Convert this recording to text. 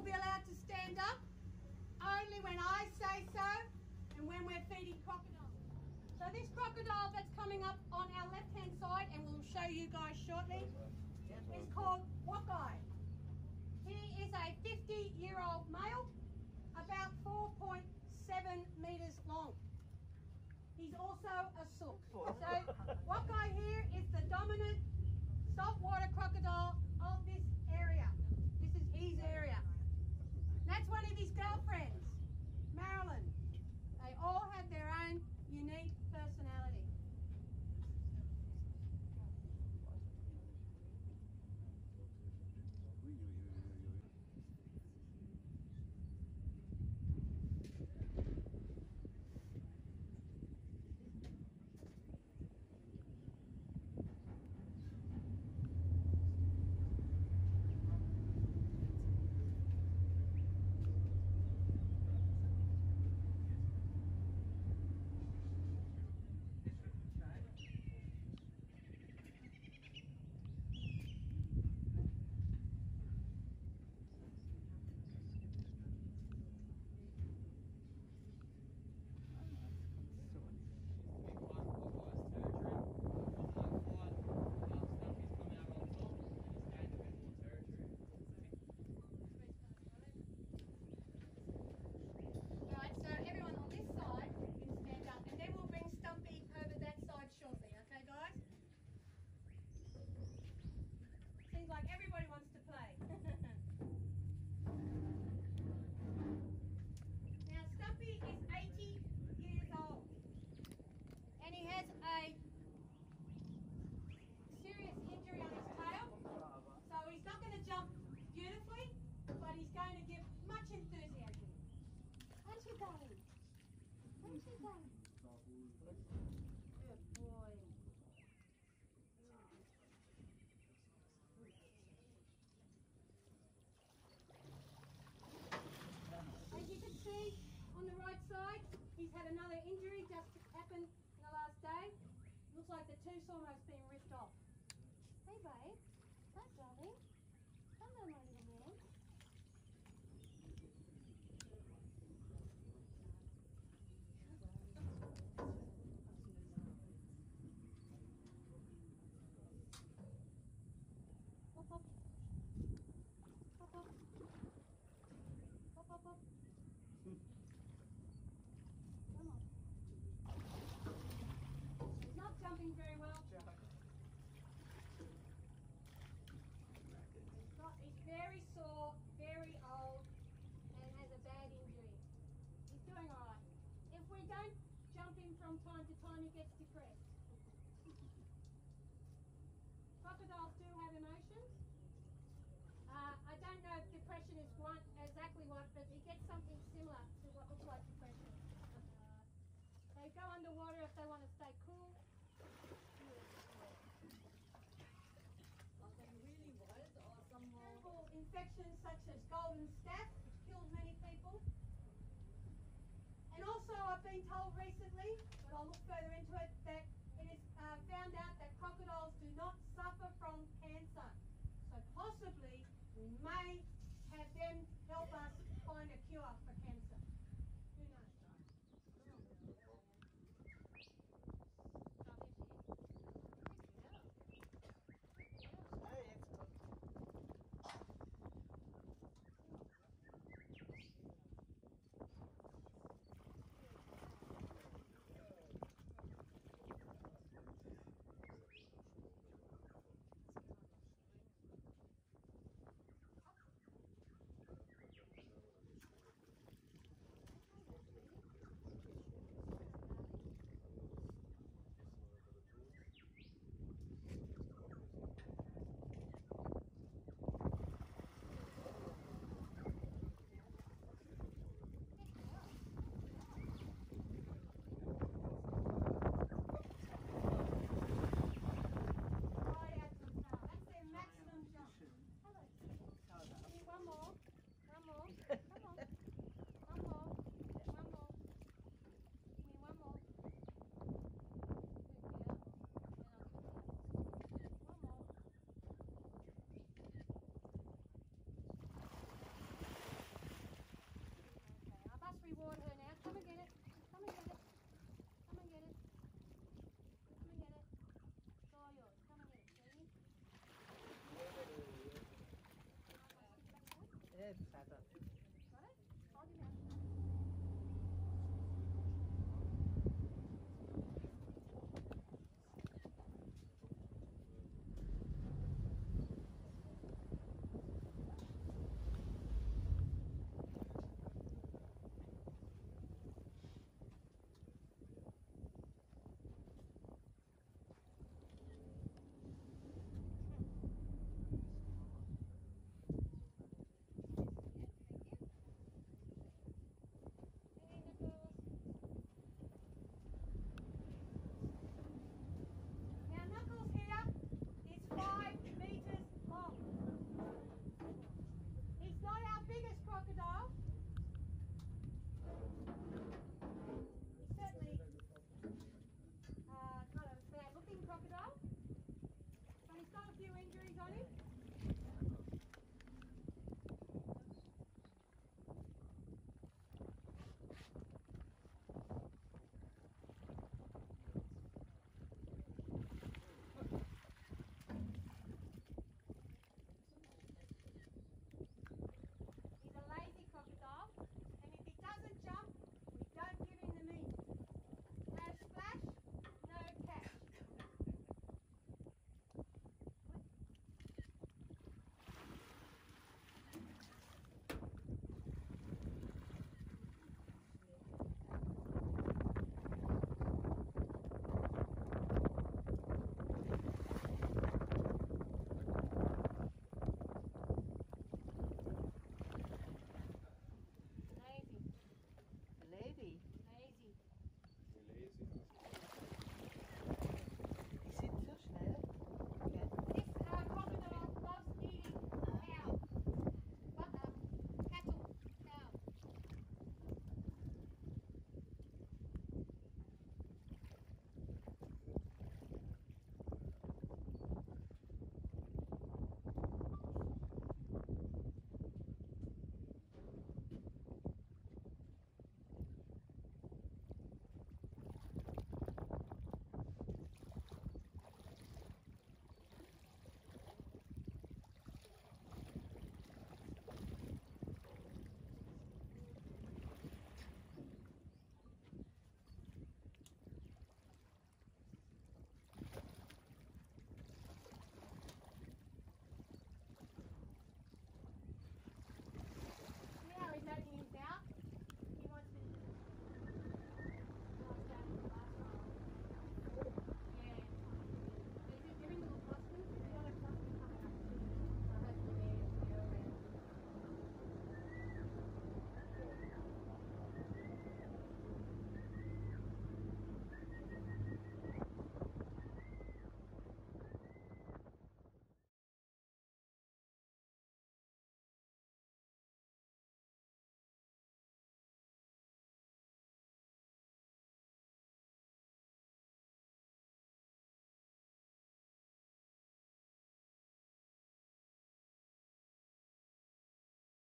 will be allowed to stand up only when I say so and when we're feeding crocodiles. So this crocodile that's coming up on our left-hand side, and we'll show you guys shortly, is called Crocodile. He is a 50-year-old male, about 4.7 metres long. He's also a sook. So Crocodile here is the dominant saltwater crocodile of this area. This is his area. That's one of his girlfriends, Marilyn. They all have their own unique personality. Shortly, okay guys? Seems like everybody wants to play. Now Stumpy is 80 years old and he has a serious injury on his tail, so he's not going to jump beautifully, but he's going to give much enthusiasm. Aren't you, darling? Aren't you, darling? Good boy. As you can see on the right side, he's had another injury just happened in the last day. Looks like the tooth's almost been ripped off. Hey babe, hi darling. Hello my little man. Hop, hop. Hop, hop. Hop, hop, hop. Come on. He's not jumping very well. He's very sore, very old, and has a bad injury. He's doing all right. If we don't jump him from time to time, he gets depressed. Crocodiles do have emotions. I don't know if depression is exactly what, but he gets something similar to what looks like depression. They go underwater if they want to stay cool. Really wild or some more Terrible infections such as golden staph, which kills many people. And also I've been told recently, but I'll look further into it, that it is found out that crocodiles do not suffer from cancer. So possibly we may have them help us find a cure for cancer. Who knows? dead feather.